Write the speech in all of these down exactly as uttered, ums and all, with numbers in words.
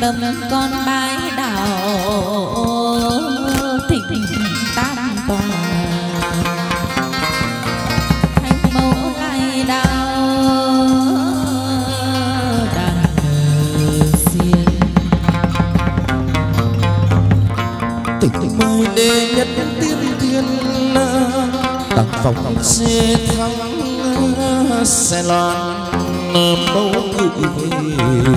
tâm con bái đạo thịnh tam tòa thánh mẫu lai đạo đàn xiên tịch mời đệ nhất tiên thiên tặng phòng xe thắng xe loan mẫu gửi về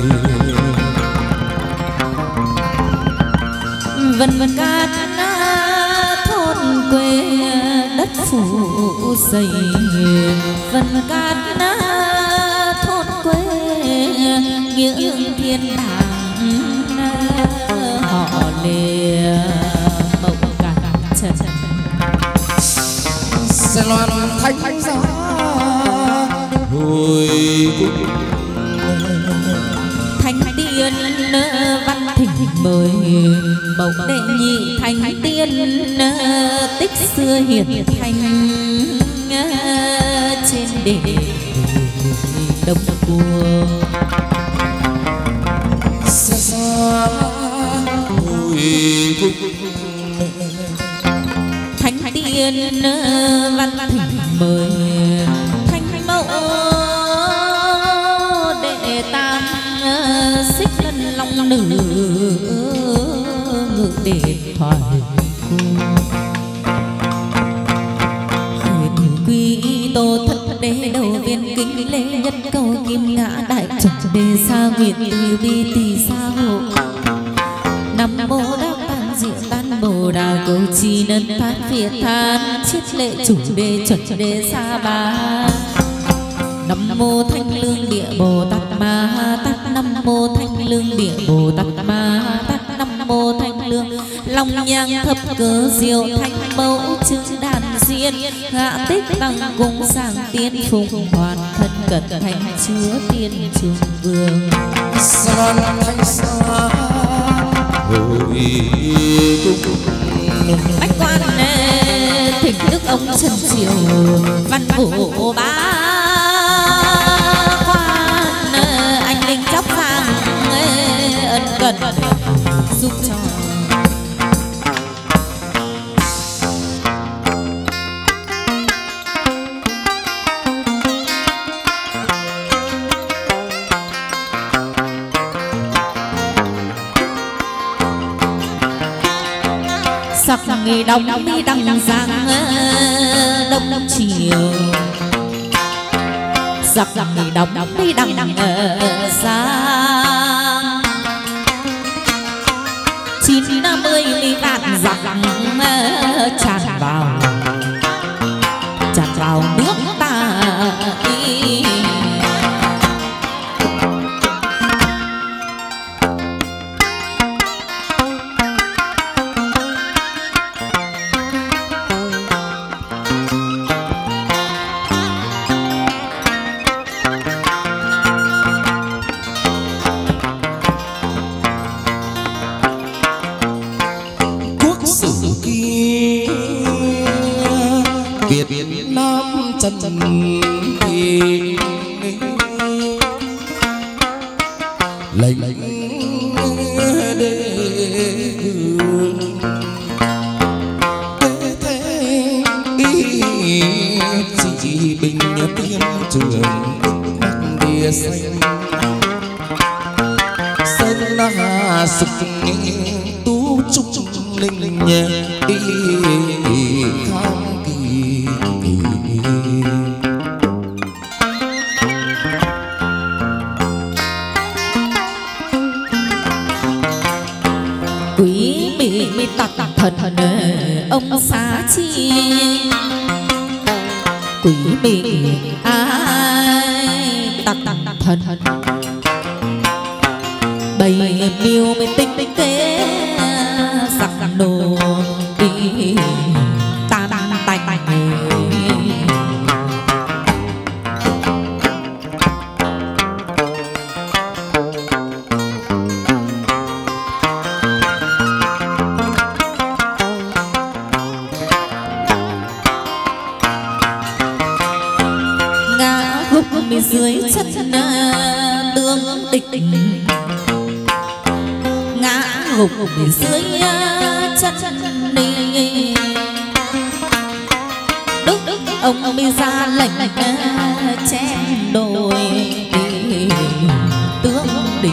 vân vân cát thôn quê đất phủ dày vân cát thôn quê nghĩa thiên đàng họ lìa mẫu cát trần xe loan thanh giá hồi thánh tiên văn thỉnh mời bầu đệ nhị thánh tiên tích xưa hiển thanh trên đế đông cua xa xa hồi thánh tiên văn thỉnh mời thánh mẫu đệ tam xích lân long nữ ngự để thoại huyền quy tô thất đế đầu viên kính lễ nhất cầu kim ngã đại trần đề xa nguyện từ bi tỳ xa hộ nam mô đắc tạng diệu tan bồ đào cầu trì nân phát việt than chiết lệ chủ đề chuẩn đề sa ba nam mô thanh lương địa bồ tát ma tát nam mô thanh lương địa bồ tát ma tát nam mô thanh lương long nhang thập cơ diệu thanh mẫu chữ đàn diên hạ tích tăng cung sang tiên phùng hoàn thân cận thành chúa tiên trường vương san thanh xa hồi bách quan thỉnh đức ông trần triều văn vũ bá quan anh linh chóc vàng ân cần giúp cho sắc nghề đông mi đăng giang đông chiều sắc nghề đông mi đăng giang chín năm mươi mi vạn giặc tràn vào tràn vào nước ta đi Việt Nam chân thì lệnh đế vương thế thế ý chỉ bình tiên trường địa xanh sơn la sục tú trúc linh ý tham kỳ quý mỹ mỹ tặc thần ông xá chi quý mỹ ai tặc thần bày miêu mới tinh tinh kế giặc đồ đi tan tành ngã gục mi dưới chân tương địch gục dưới chân đi. Đức ông đi ra lệnh chém đôi tướng địch.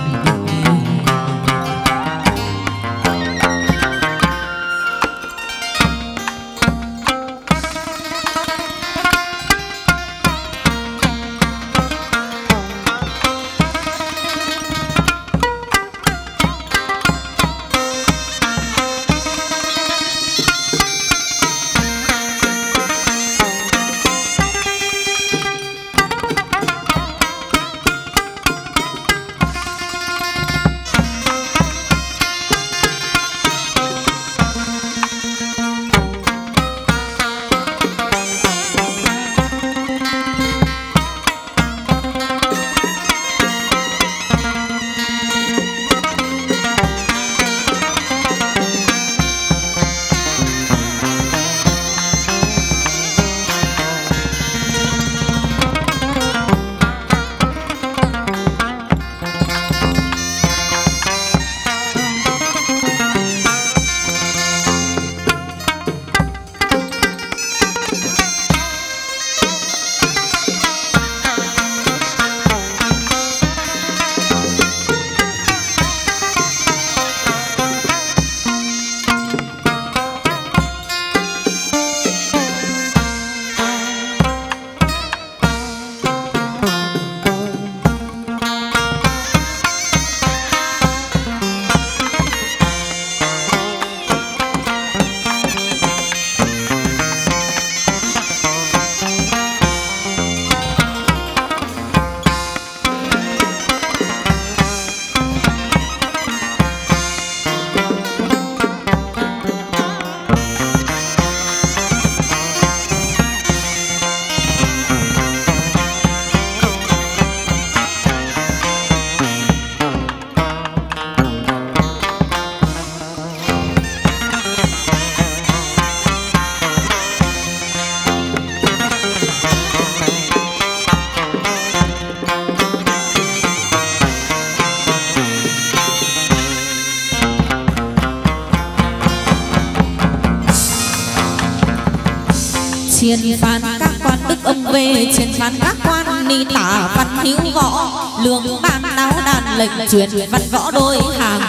Chiến phán các quan đức ông về, chiến phán các quan ni tả văn hiếu võ, lương ban đáo đàn lệnh truyền văn võ đôi hàng.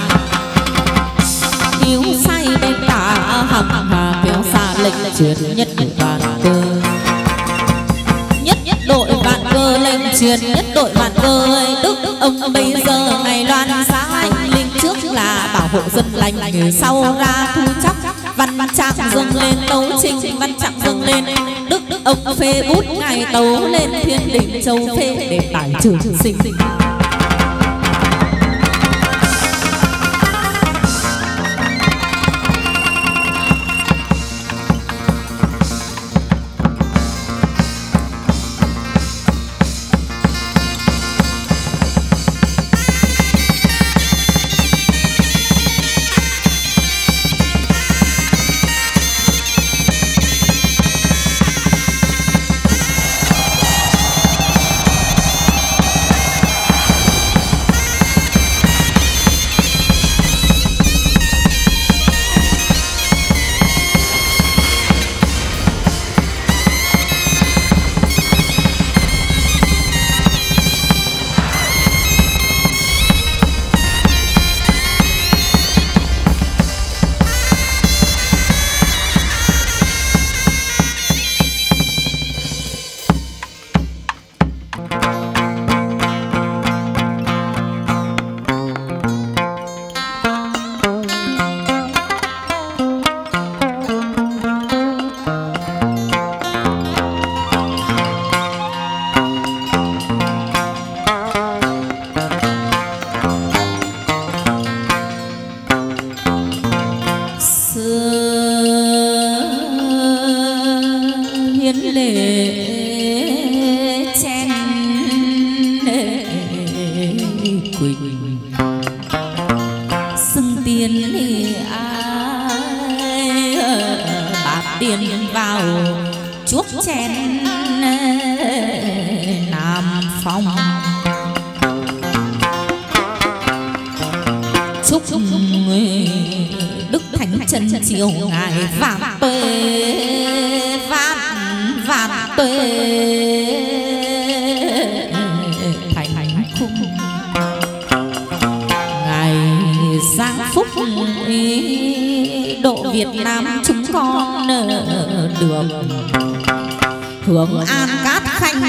Hiếu say bên tả hằng hà kéo xa lệnh truyền nhất vạn cơ. Nhất nhất đội vạn cơ lệnh truyền nhất đội vạn cơ. Đức ông bây giờ ngày loan sáng anh linh, trước là bảo hộ dân lành, người sau ra thu chóc. Văn trạng dâng lên tấu trình, văn trạng dâng lên đức ông phê bút ngài tấu lên thiên đình châu phê để tải trường sinh. chúc Đức Thánh Chân Chiều ngài vạn tuế vạn vạn tuế thành khung ngài giáng phúc độ Việt Nam chúng con được hưởng an cát khanh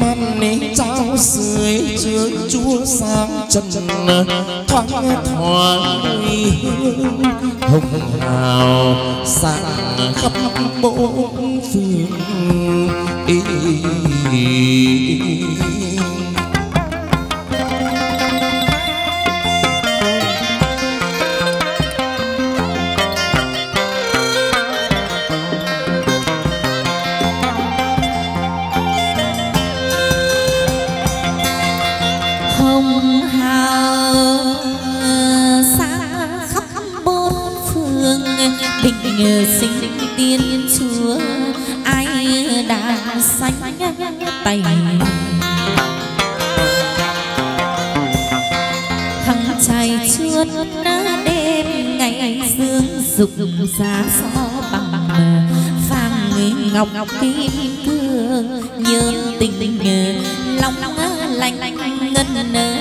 man ní trao dưới trước chúa sáng chân thoáng thoáng hương hồng hào sáng khắp bốn phương ý. Sinh tiên chúa ai đã sánh tay hằng trai chuốt đêm ngày dương dục giá gió bằng vàng ngọc ngọc kim cương nhớ tình lòng lạnh ngân nơ.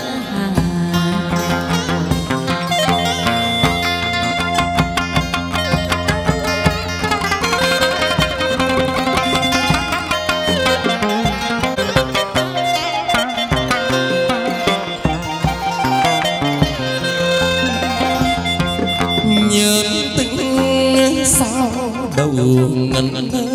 Ngân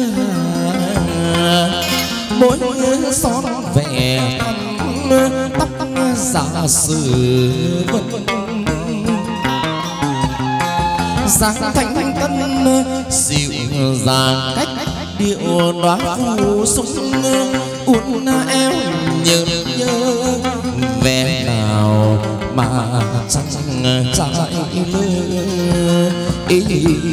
mỗi son vẻ tóc giả sử vân dáng thanh tân dịu dàng cách điệu đoá phù sung uốn eo nhớ nhớ vẻ nào mà chẳng trái lơ ý.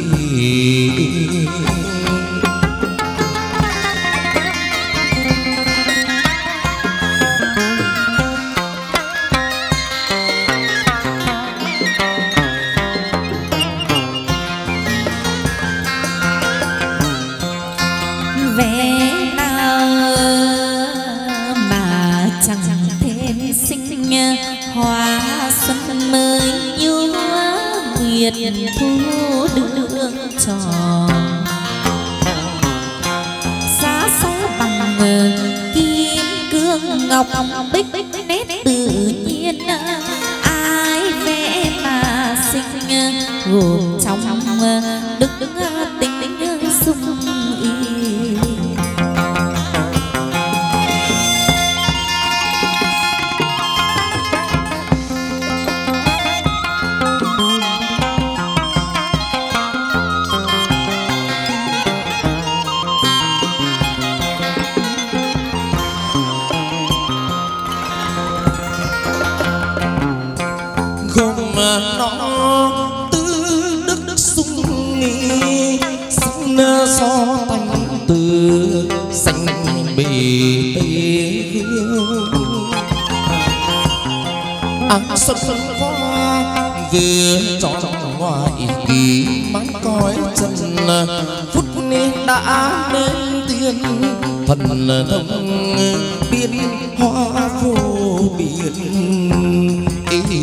Thu đường tròn giá giá bằng kim cương ngọc bích nét tự nhiên ai vẽ mà xinh gồm trong đức đức tình tình sung y. Nó tứ đức sung nghi sông gió tanh từ xanh bì tây hương áng xuân xuân qua vừa tròn ngoài kỳ mắt coi chân phút đã nên tiên thần thông biên hoa vô biên ý.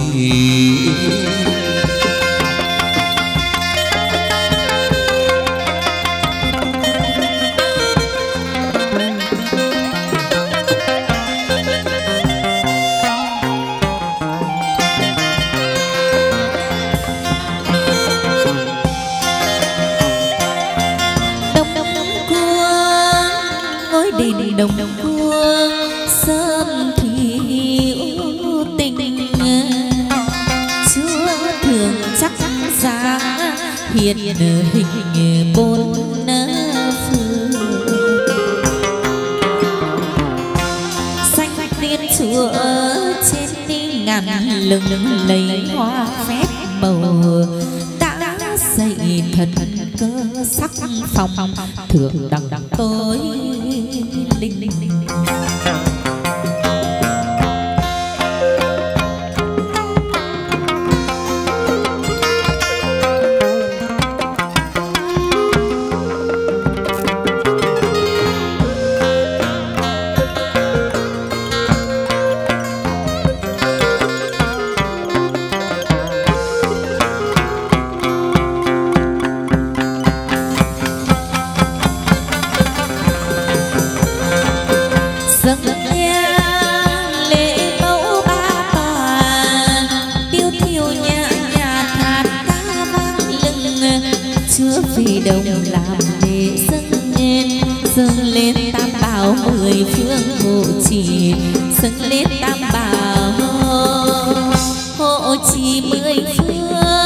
Đồng đồng cuông sớm thiếu tình chúa thường chắc dáng hiện hình bốn phương xanh tiên chúa trên đi ngàn lừng lấy hoa phép màu đã dạy thần cơ sắc phòng thường đằng đằng tối linh linh linh. lên tam bảo mười phương hộ trì, dâng lên tam bảo hộ trì mười phương.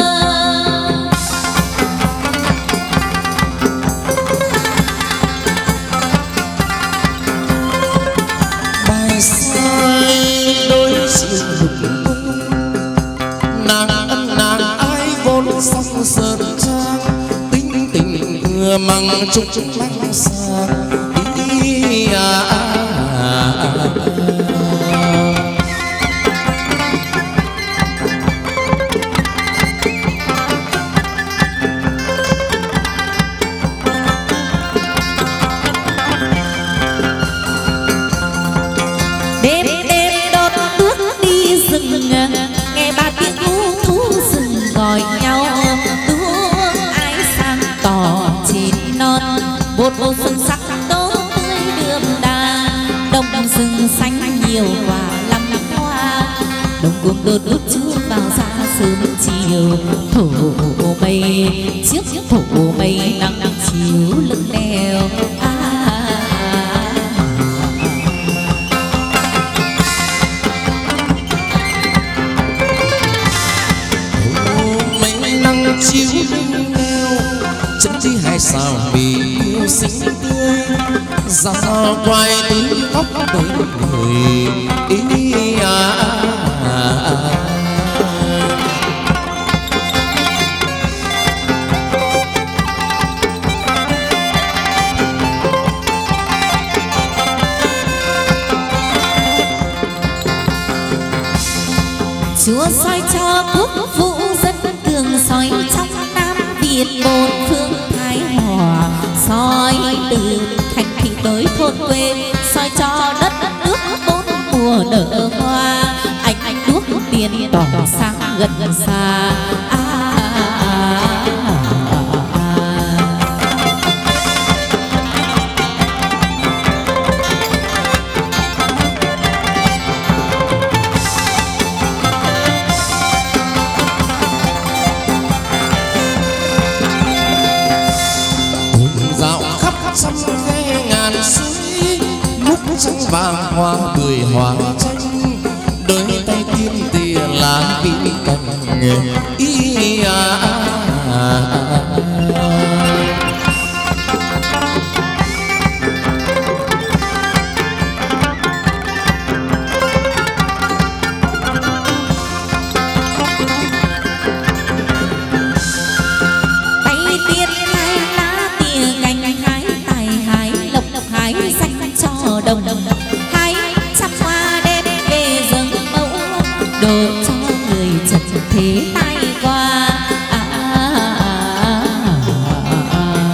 Bài sai đôi chiều lục cung, nàng ân nàng ai vốn song sơn trang, tính tình ưa măng trúc trúc lăng sang ý à, à, à. Đêm đêm đốt bước đi rừng, nghe ba tiếng thú thú rừng gọi nhau, đuốc ai sang tỏ trên non, một bầu xuân sắc tốt tươi đượm đà, đồng rừng xanh nhiều quả lắm hoa, đồng cuồng đột đốt chúa vào ra sớm chiều, thổ mây chiếc thổ mây nắng chiếu lưng đèo. À, chiếu lưng đeo chân đi hai sao vì yêu xinh tươi, ra quay tứ khóc đầy người ý à, à, à. Chúa soi cho quốc vũ dân tường, soi trong Nam Việt bốn phương thái hòa, soi từ thành thị tới thôn quê, soi cho đất nước bốn mùa nở hoa, ánh ánh đuốc tiền tỏ sáng gần gần xa. À, à, à, trăm khe ngàn suối, múc trắng vàng hoa bưởi hoa tranh, đôi tay kim tìa lá bí cành ý à, à, à. đồng hai trăm hoa đem về dâng mẫu, đồ cho người trần thế tay qua. À, à, à, à, à.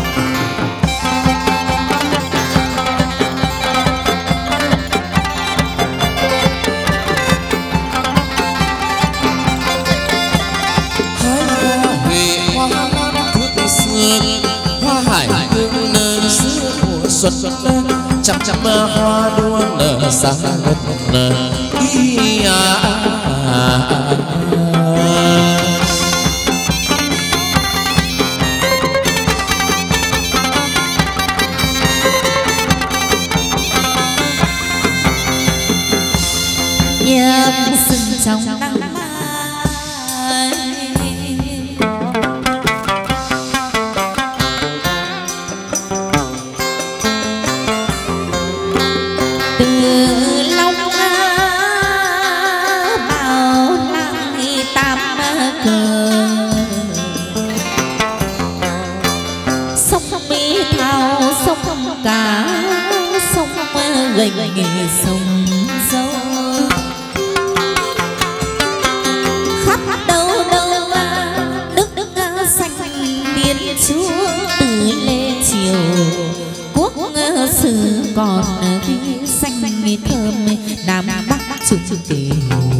Hai hoa huệ hoa lan thước xưa, hoa hải hương nở xưa mùa xuân, trăm trăm hoa đua nở sáng ngất ý à, à, à. Nhâm sừng trong nắng gành nghề sông dâu, khắp đâu đâu nước nước xanh biên chúa từ lê triều, quốc sử còn ghi xanh thơm nam bắc chung tề.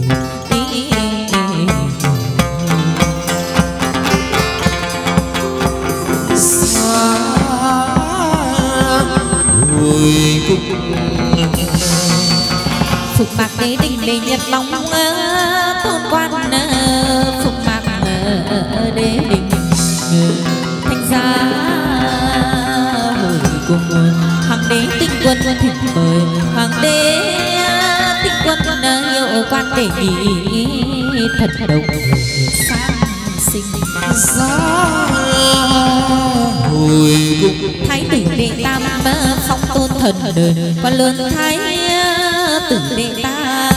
Phục mạc đế đình đế nhật long tôn quan, phục mạc đế đình thanh gia hồi cùng hằng quân thỉnh mời hoàng đế tinh quân hiệu quan để nghỉ thật đồng sang sinh giá hồi cung. thái tử đệ tam phong tôn thần đời quan lớn thái tử đệ ta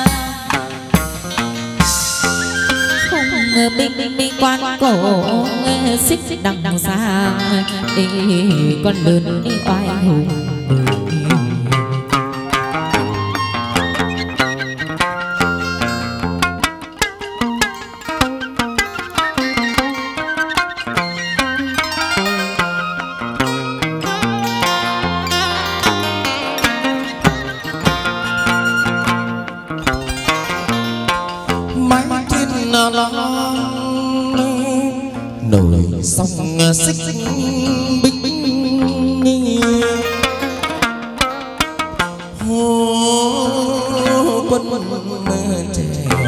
không binh binh quan cổ xích đằng đằng sang con lớn đi oai hùng. nổi sông xích binh binh hô quân trèo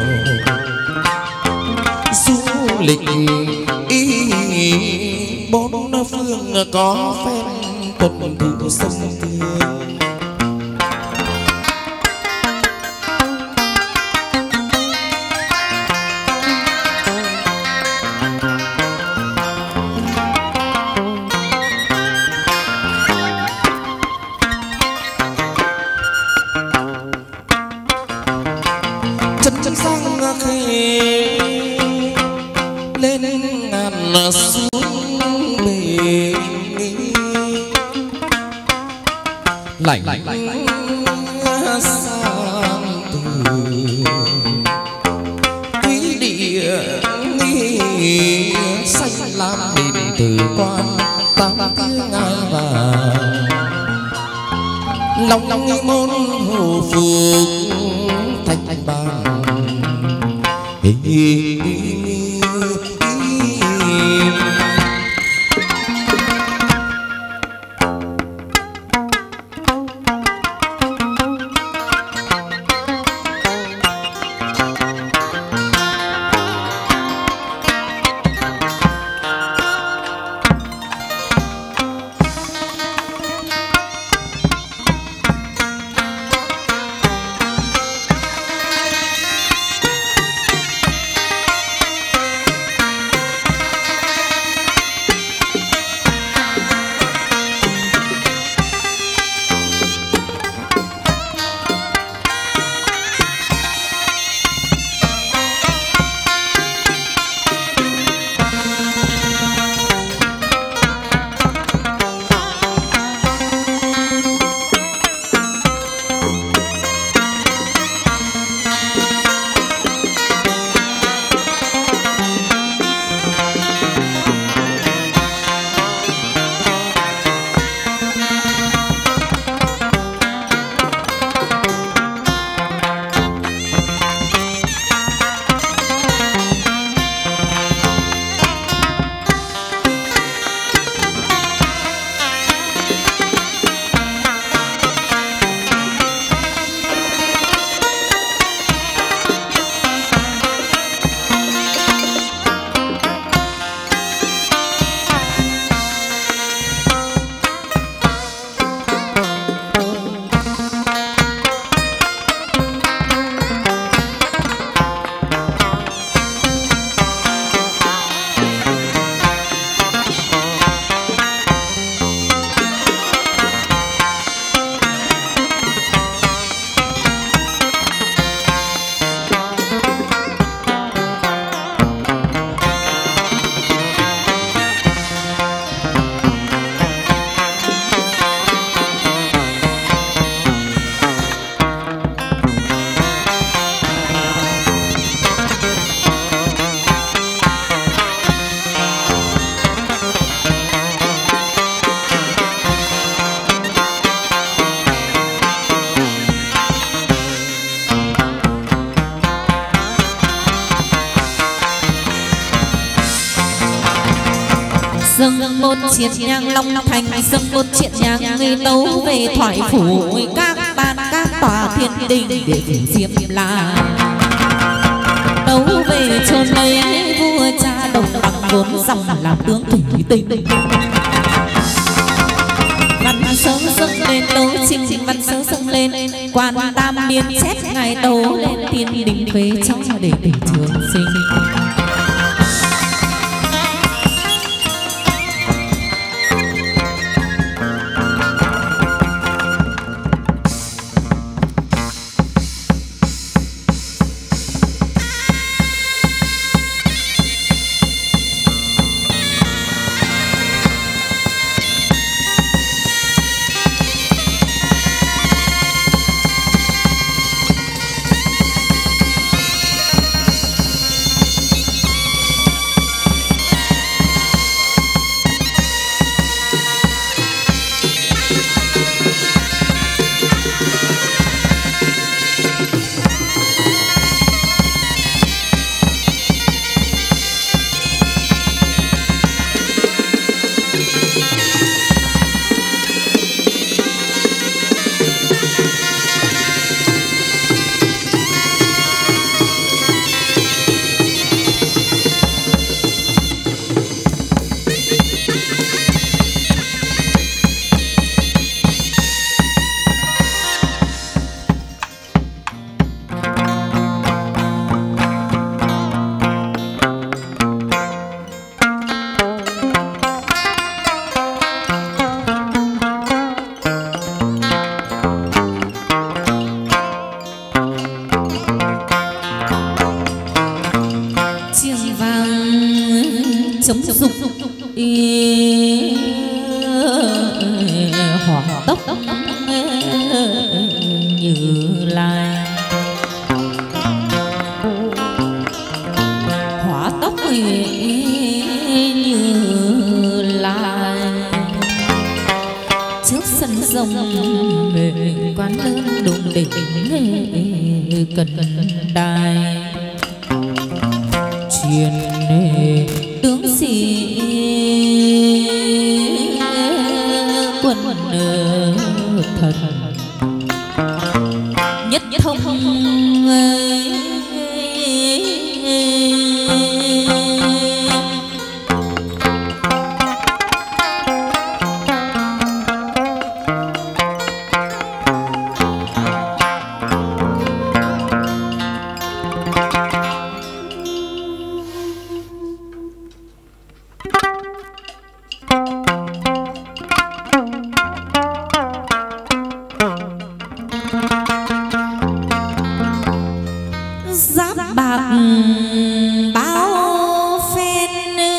du lịch ý bốn phương có phen tuần thủ sông Tiền. Chân sang khê lên ngàn xuống bể lạnh sang từ quý địa nghi xanh lam đền từ quan tám tiếng ngai vàng lòng nghi môn hồ phượng thanh thanh bàn. dâng một chiếc nhang long thành dâng một chiếc nhang người tấu về thoại phủ các ban các tòa thiên đình để phủ diệm là tấu về chôn lấy vua cha đồng bằng vốn dòng làm tướng thủy tinh văn sớm dâng lên tấu trình văn sớ dâng lên, quan tam biên xét ngài tấu lên tiên đình phế cho để để trường sinh. Hỏa tốc Như Lai, hỏa tốc Như Lai, trước sân rồng quán lớn đụng đỉnh cần đài, truyền tướng sĩ quân thần nhất thông giáp bạc bao phen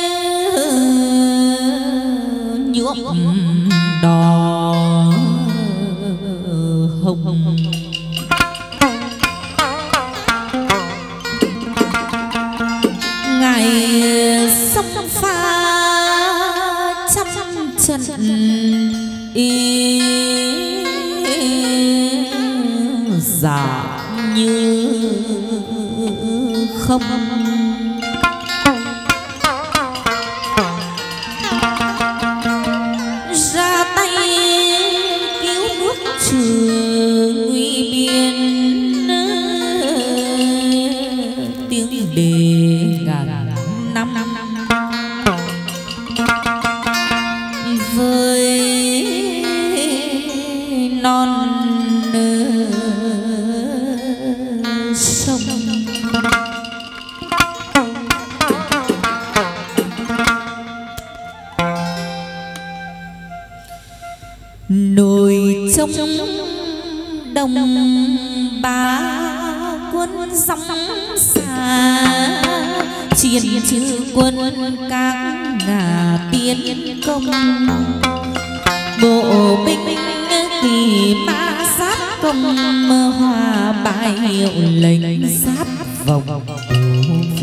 nhuộm đỏ hồng, ngày sông pha trăm trận y giả như không, ra tay cứu nước trừ nguy biên, tiếng đề ngàn năm với non sông. Nồi trông đông ba quân sóng xa, chiến chư quân các ngà tiến công, bộ binh kỳ mã sát công, hòa bài hiệu lệnh sát vòng phi.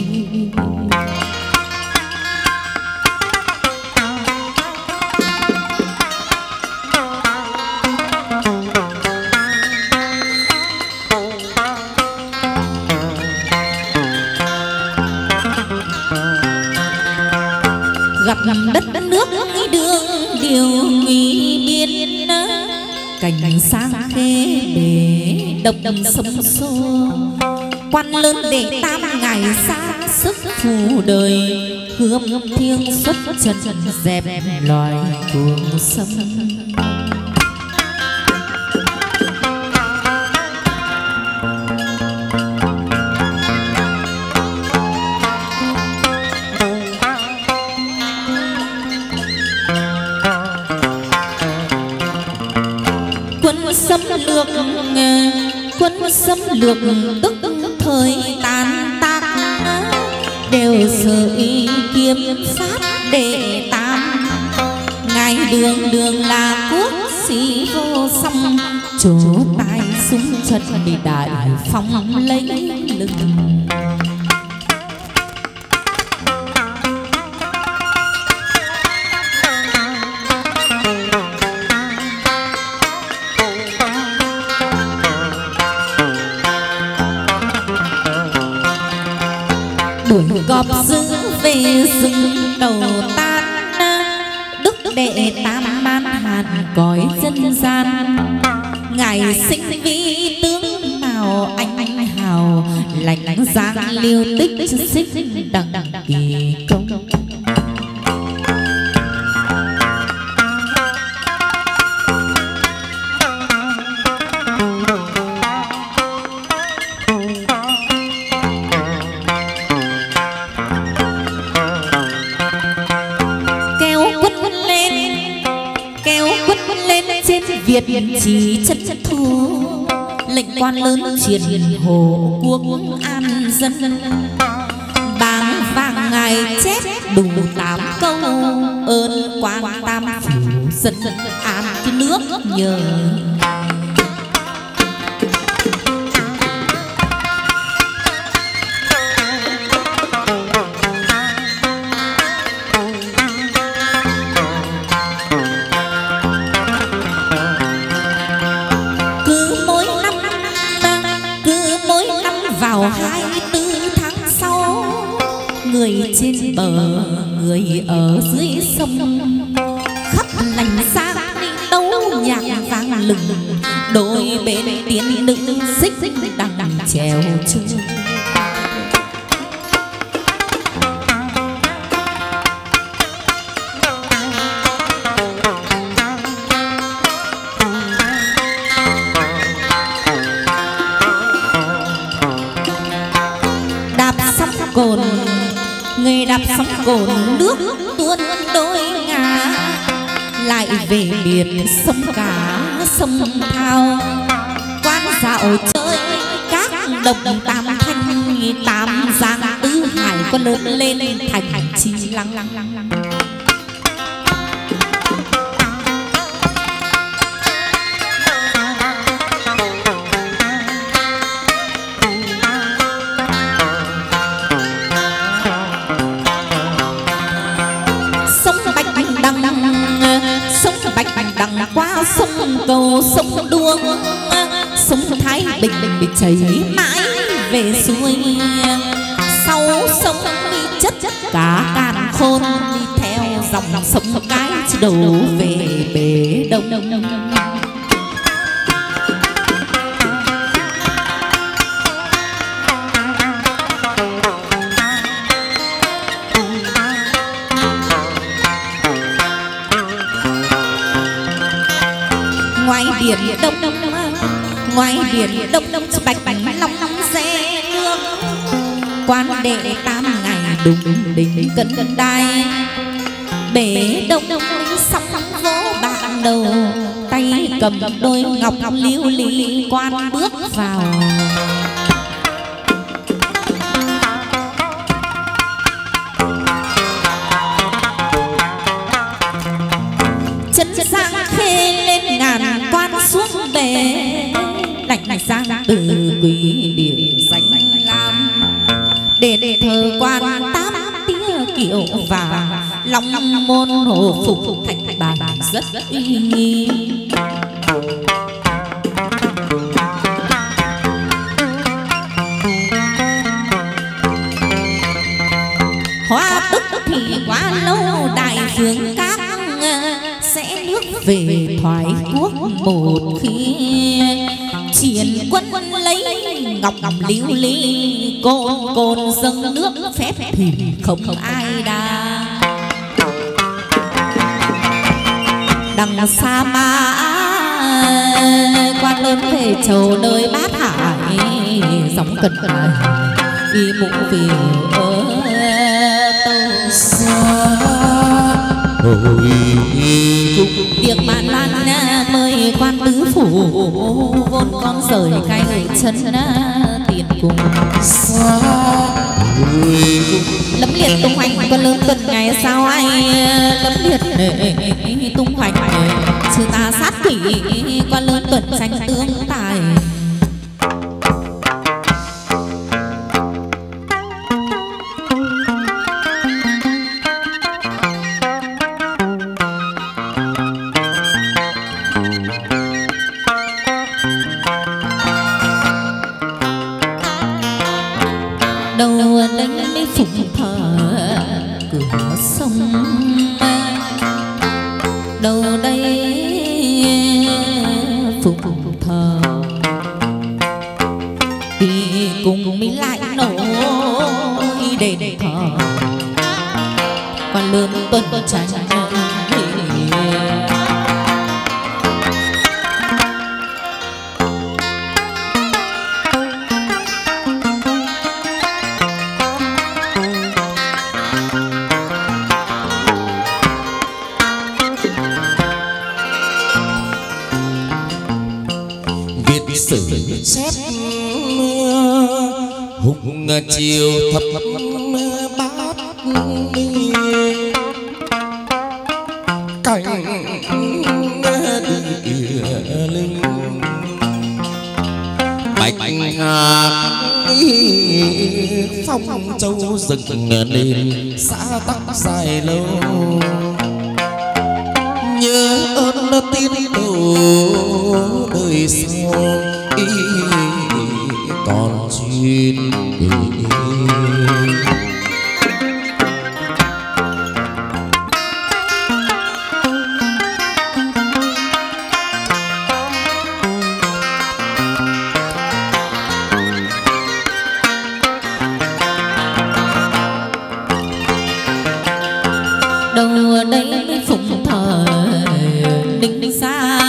Gặp đất nước đường điều nguy biên, cảnh sang khê để độc sông xô, quan lớn để tam ngày xa sức phù đời, hương thiêng xuất trần dẹp loài cuồng sông. xâm lược, quân xâm lược tức thời tàn tác, đều sở ý kiếm pháp đệ tam. Ngài đường đường là quốc sĩ vô song, chỗ tài súng trận bị đại phong lấy lực. Đuổi cọp giữ về rừng đầu tan, đức đệ tam man hàn cõi dân gian. Ngài sinh vĩ tướng nào anh anh hào, lạnh giang liêu tích xích đặng kỳ công. Việt chỉ chất chất thu, lệnh quan lớn triệt hồ quốc an dân. Báng vàng ngài chết đủ tám câu, ơn quan tam phủ dân an cái nước nhờ. Hai tư tháng sau, người trên bờ người ở dưới sông, khắp lành sang đấu nhạc vang lừng, đôi bên tiến đứng xích đằng đằng chèo chung. Cồn người đạp sóng cồn nước tuôn đôi ngả, lại về biển sông cả sông thao. Quan dạo chơi các đồng tam thanh, tam giang tứ hải có lớn lên thành chi lăng lăng lăng lăng. Qua sông Cầu sông Đuông, sông Thái Bình bị chảy mãi về xuôi. Sau sông đi chất cả càn khôn, đi theo dòng sông cái đầu về bể Đông. Ngoài biển Đông Đông, ngoài biển Đông Đông bạch bạch long long xe nước. Quan đệ tam ngày đùng đỉnh cân cân đai, bể Đông Đông sóng vỗ bạc đầu, tay cầm đôi ngọc liêu lý. Quan bước vào chân sang khê lên ngàn quan xuống bể, lạnh sang từ quý địa danh lam, để thờ quan tám tía kiệu và long môn hồ phục thành bàn rất uy nghi. Hóa tức thì quá lâu đại phương các sẽ nước về thoái quốc một khi, triển quân lấy ngọc liêu ly, cồn cồn dâng nước phép thì không ai đa. Đằng xa ma quan lớn về chầu nơi bát hải, dòng cần cần y mũ về ở tâu xa. Tiệc màn lan mời quan tứ phủ, vốn con rời cay chân tiền cùng xa người lấm liệt tung hoành con lớn tuần ngày sao ai lấm liệt tung hoành trừ ta sát quỷ con lớn tuần tranh tương tài chiều thập bát cảnh địa linh bạch hạc phong châu rừng nên xã tắc dài lâu nhớ ơn tiên đồ đời sau còn chuyện đâu đây phụng thờ đinh xa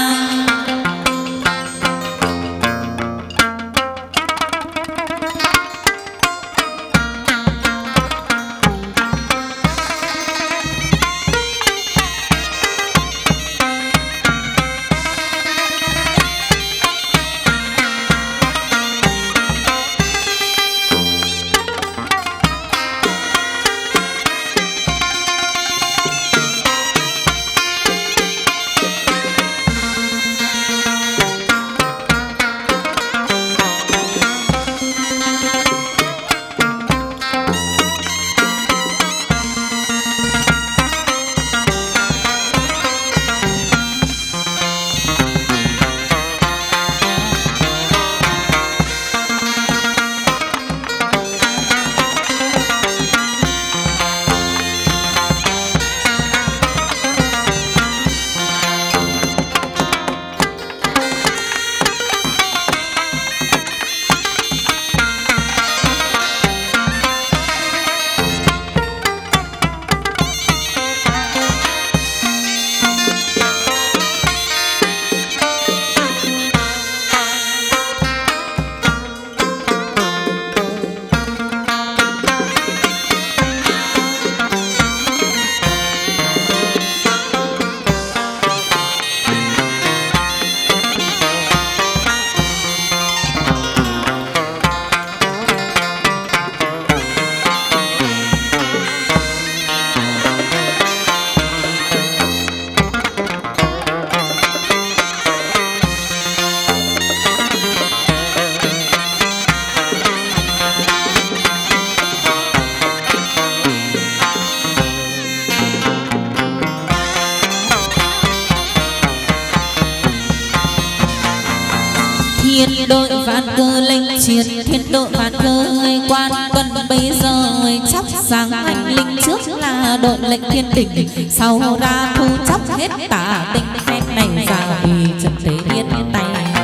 thiên đội vạn cơ lệnh chiến thiên đội vạn cơ quan quân bây giờ chóc sáng anh linh trước là đội lệnh thiên đỉnh sau ra thu chóc hết tả tinh phen này ra vì trận thế yên tay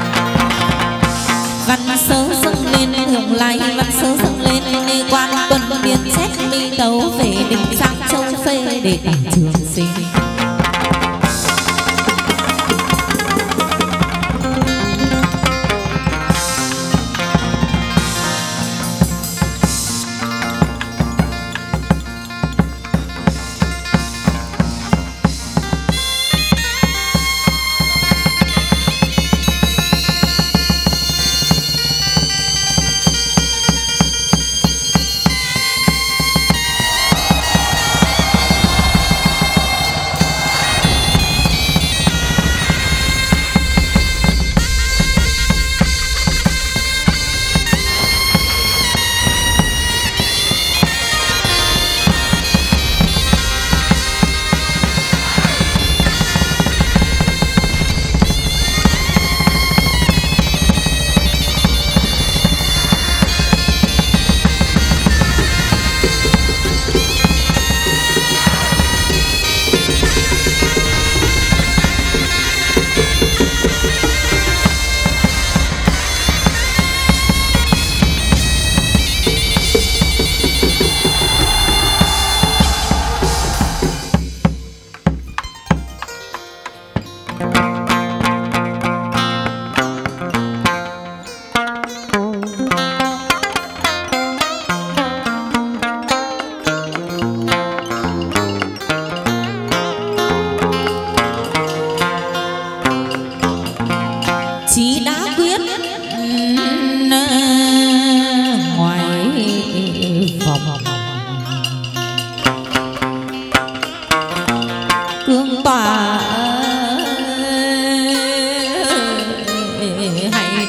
văn sớ dâng lên hưởng lại văn sớ dâng lên quan quân biên xét mi tấu về đỉnh sang châu phê để tặng trường sinh.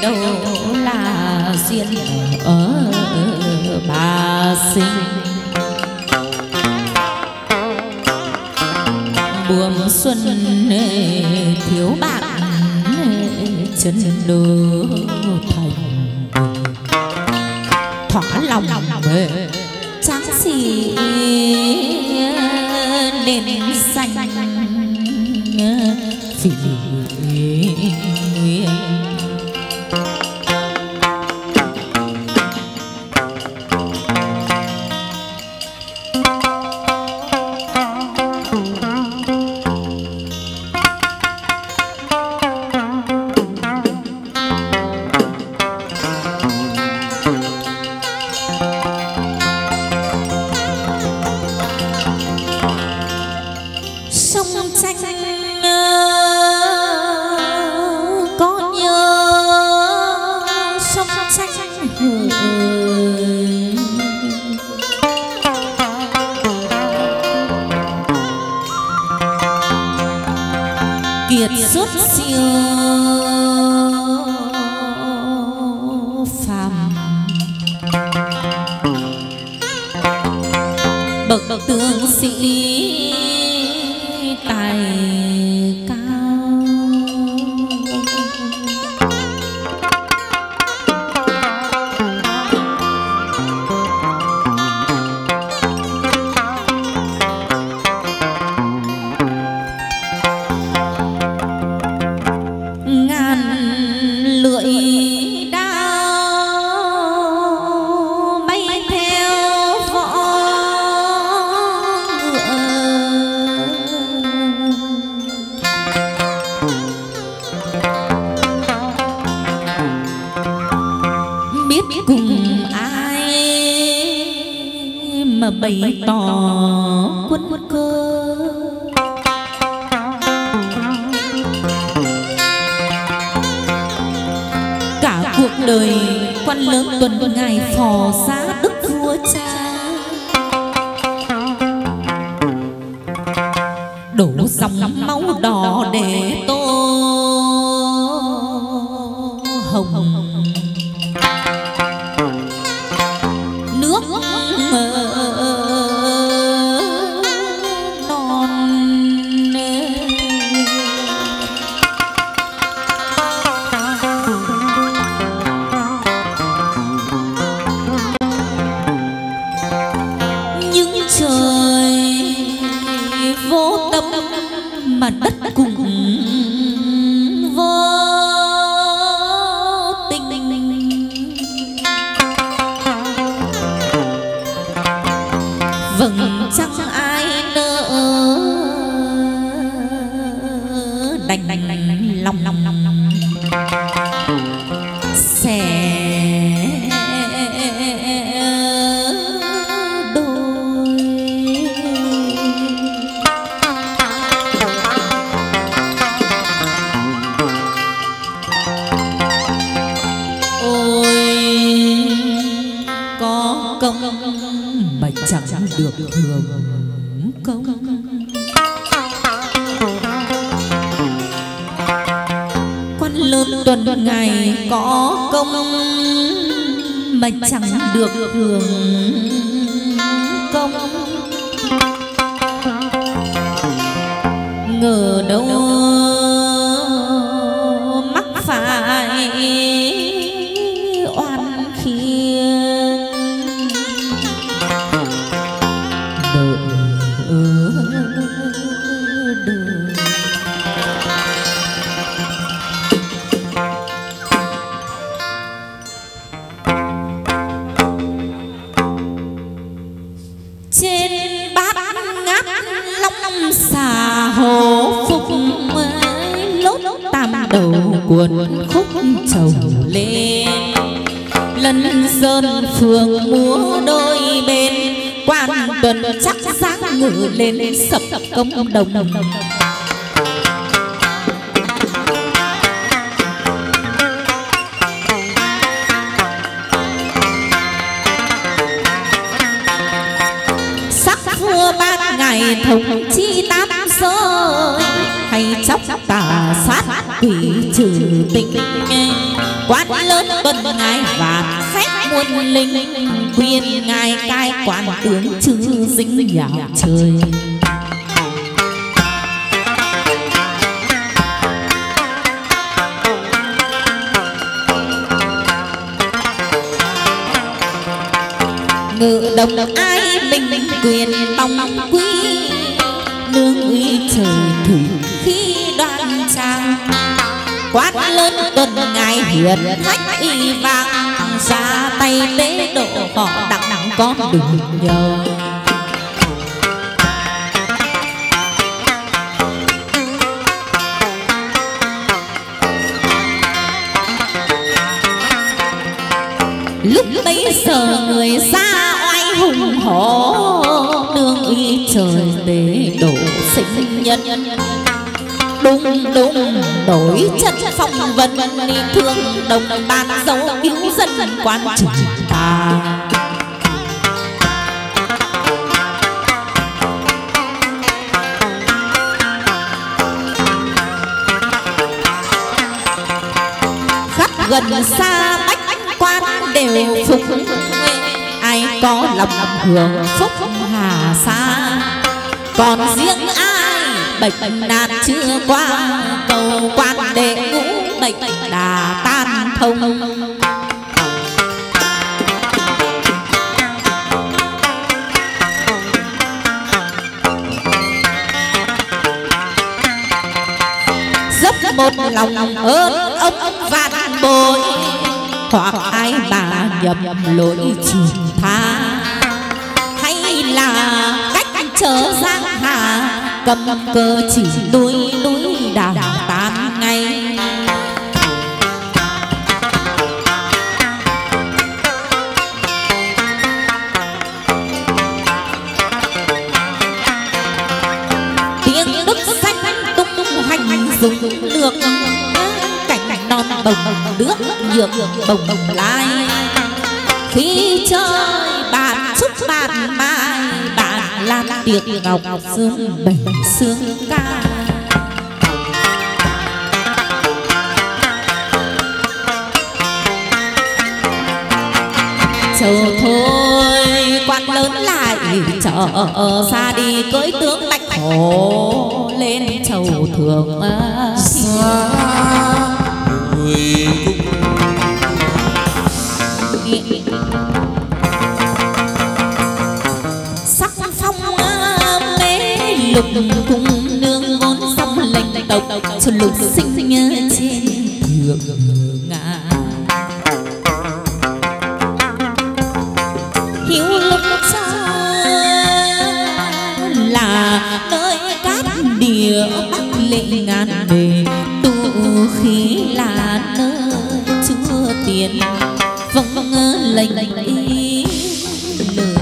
đâu là duyên ở bà sinh. Buông xuân thiếu bạn chân đô thành thỏa lòng tráng sĩ nên xanh phỉ nguyên. Kiệt xuất siêu phàm bậc tướng sĩ tài cao. Cùng ai mà bày tỏ quân cơ, cả cuộc đời quan lớn tuần ngài phò giá đức vua cha, đổ dòng máu đỏ để tô hồng. Mà đất cùng vô tình, vầng chẳng ai nỡ đành đành lòng lòng lòng xẻ mà chẳng được hưởng công. Quan lớn tuần ngày có công mà chẳng được hưởng công. Ngờ đâu mắc phải oan khiên, trên bát ngát long xà hồ phục lốt tam đầu cuộn khúc trầu lên, lần sơn phường múa đôi bên, quan tuần chắc dáng ngự lên sập công đồng. Vua ban ngày thống chi tám giới, hay chóc tà sát quỷ trừ tình, quát lớn tuần ngài và phép muôn linh khuyên ngài cai quản tướng chư dính vào trời. Ngự đồng ai mình quyền tòng quý nương uy trời thủy khi đoan trang quát lớn tuần ngài hiền thách y vang ra tay tế độ họ đặng đặng con đừng nhờ. Lúc bấy giờ người xa oai hùng hổ nương uy trời tế độ sinh nhân đúng đúng đổi chân phong vân thương đồng ban dấu cứu dân quan chúng ta. Khắp gần xa bách quan đều phục ai có lòng hưởng phúc hà xa còn riêng ai bệnh nạn chưa qua cầu quan đệ ngũ bệnh đà tan thông. Dốc một lòng ơn ông vạn bội hoặc ai bà nhầm lỗi truyền tha hay là cách trở giang hà cầm cơ chỉ núi núi đào tan ngay. Tiếng đức xanh tung tung hành dùng được cảnh non bồng nước nhược bồng lai khi chơi bạn chúc bạn mai bạn làm tiệc ngọc dương bảy xương ca. Chờ thôi quan lớn lại trở ra đi cưỡi tướng bạch hổ lên chầu thường xa sắc phong mê lục cung nương ngôn xong lệnh tộc cho lục sinh trên thượng ngà hiếu lúc xa là nơi cát địa bắc lệ ngàn bề tu khí là nơi chúa tiền vâng lệnh ý lời.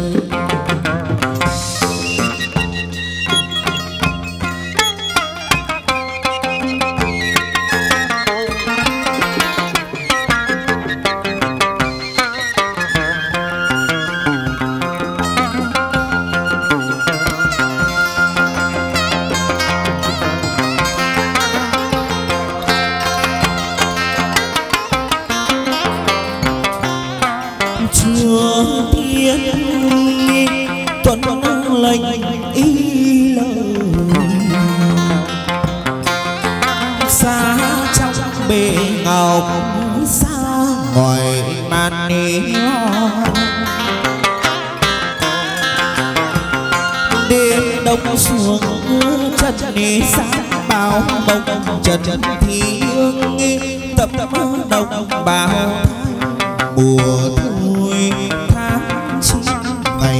Xuống chân đi sáng bao bông trần thiên tập đồng bào mùa thôi tháng chín ngày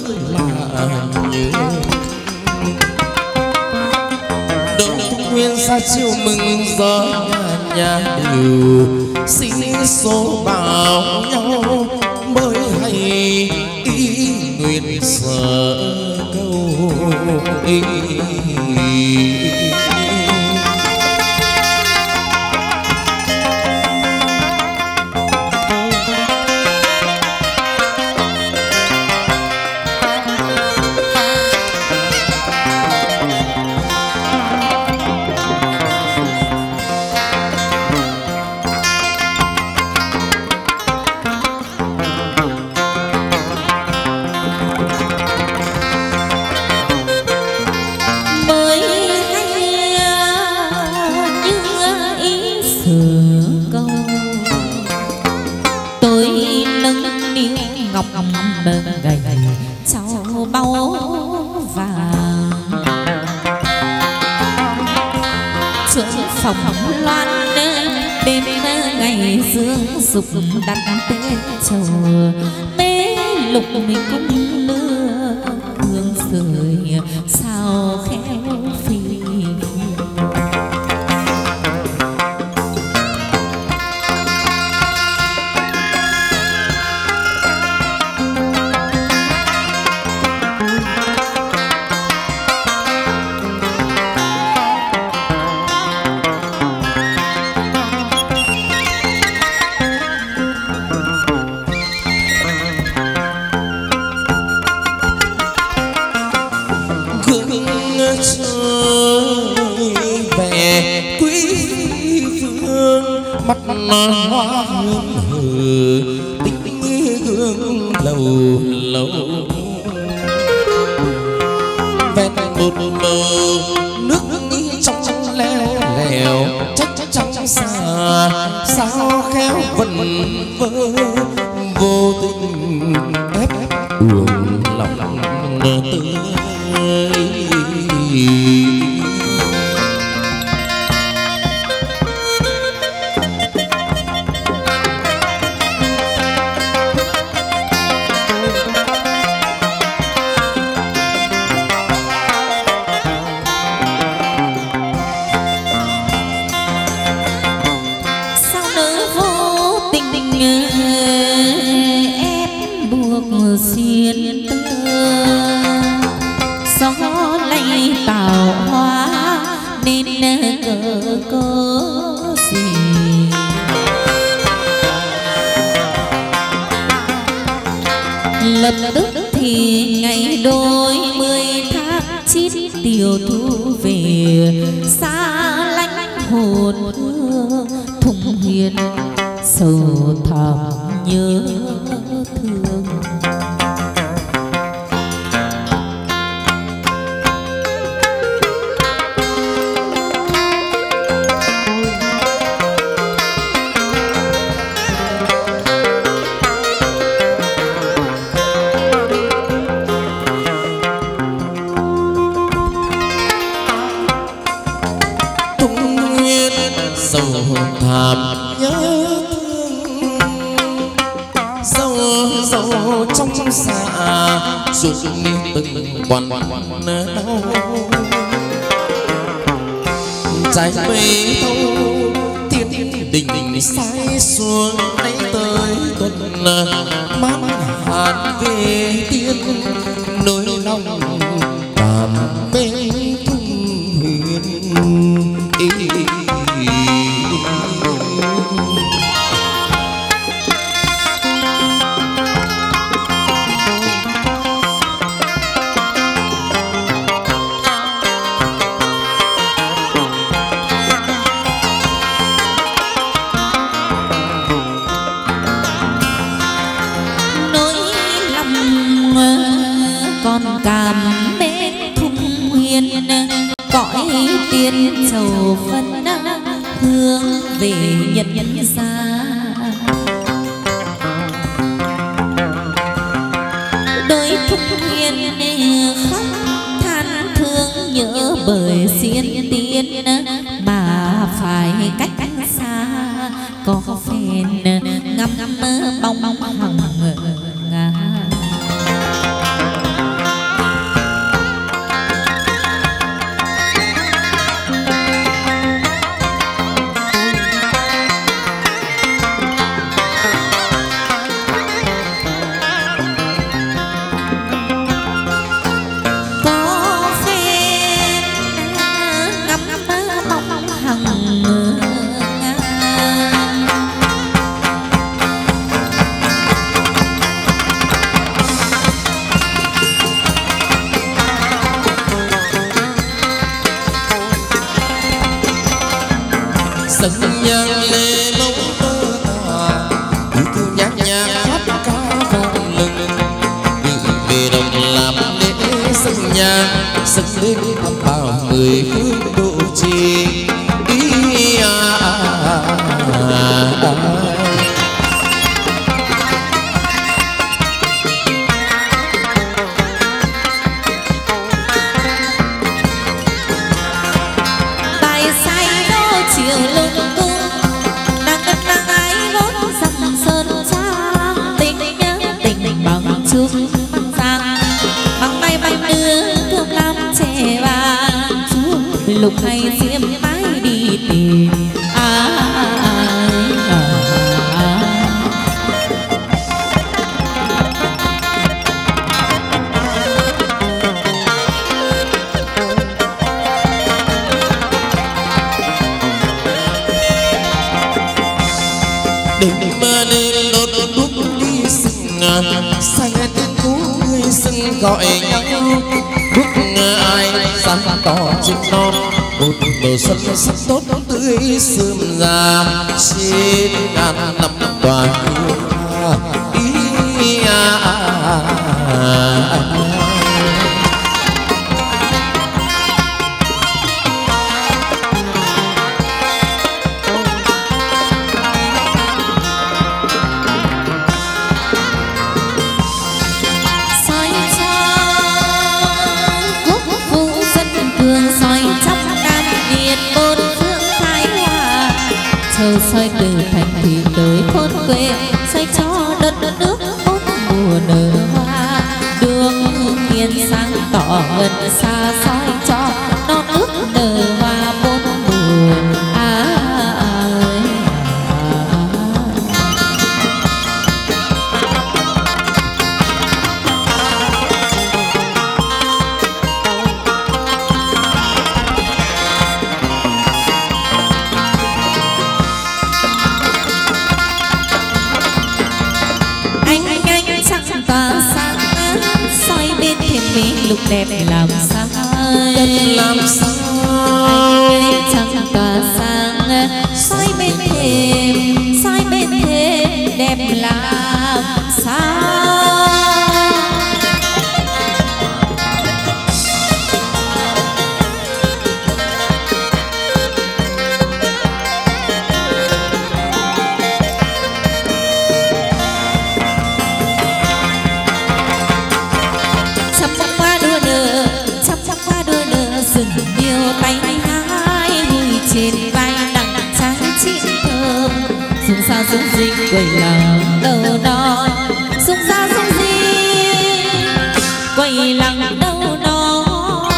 là nhớ. Đông nguyên xa chiều mừng gió nhà nhà đều xin số bảo nhau mới hay ý nguyện sợ câu ý. Phòng loan đêm ngày dương dục đặt tên trầu tế lục mình cũng lưa hương rời sao khéo phi. Mắt hoa hương hờ tích hương lầu lầu ven một bờ nước trong trong leo lèo chắc trong xa sao khéo vần vơ vô tình ép uổng lòng tươi. Xiên tơ gió lay tạo hóa nên cờ có gì lập tức thì ngày đôi mươi tháng chín tiểu thu về xa lánh hồn hương thùng hiền sầu thẳm nhớ thương. Thảm nhớ thương dâu dâu trong xa ruột từng quan đau trái mây thâu thiên đình say xuống lấy tới tuần mát hạt về tiên nỗi lòng cảm mê thung huyền ý. Con cảm mến thung huyền cõi tiên sầu phân hướng về nhân nhân xa đôi thung huyền khóc than thương nhớ bởi xiên tiên mà phải cách xa có phèn ngắm bong bong hằng ngà. nhạc hát ca vang lừng về đồng làm lễ sân nhang sân lên âm bao mười phương độ trì ý à, à, à, à. chiều lung tung đang cất đang ái gót dặm sơn trang tình nhớ tình bằng chung bằng giang bằng bay bay đưa thương lam trẻ vàng chúa lục hay diễm mãi đi tìm ai à, à. Đừng mơ nên đốt đuốc đi sừng sang tiếng cú người sừng gọi nhau đuốc ai sáng tỏ trên non một màu xuân sắc tốt tươi sớm ra trên ngàn năm tòa ý à, à, à, à. Xoay từ thành thị tới thôn quê xoay cho đất nước bốn mùa nở hoa đường kiên sáng tỏ gần xa xoay cho non nước nở hoa bốn mùa à, à, à. Lúc đẹp làm sao làm sao trăng tỏa sáng soi bên thềm soi bên thềm đẹp làm sao tay hai người trên vai nặng trái chín thơm dùng sao dung dinh quầy làng đầu non dùng sao dung dinh quầy làng đầu non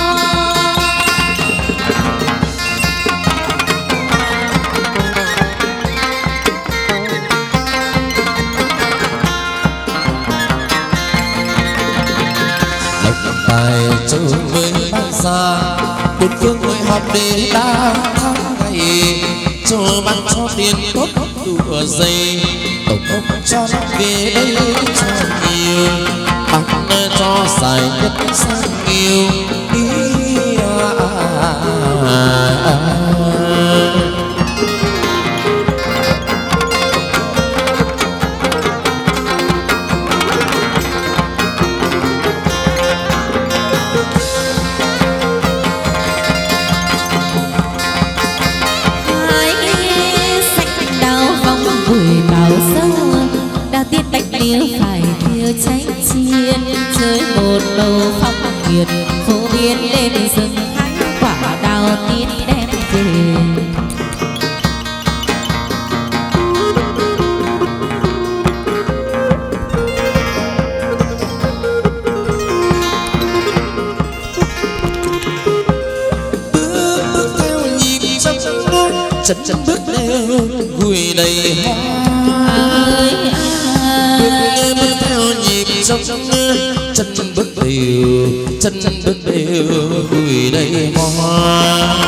lộc tài châu mới ban xa một phương người họp để đa tháng ngày cho ban cho tiền tốt đùa dây tổng cộng cho nó về đây cho nhiều bằng cho giải nhất sang nhiều ý à, à, à, à. Nếu phải tiêu tránh chiên chơi một bầu phong nhiệt phổ biến lên rừng hái quả đào tiên đem về bước bước theo nhịp trong nước chân chân bước theo gùi đầy hoa bước theo nhịp trong chân chân bước đều chân chân bước đều gùi đầy hoa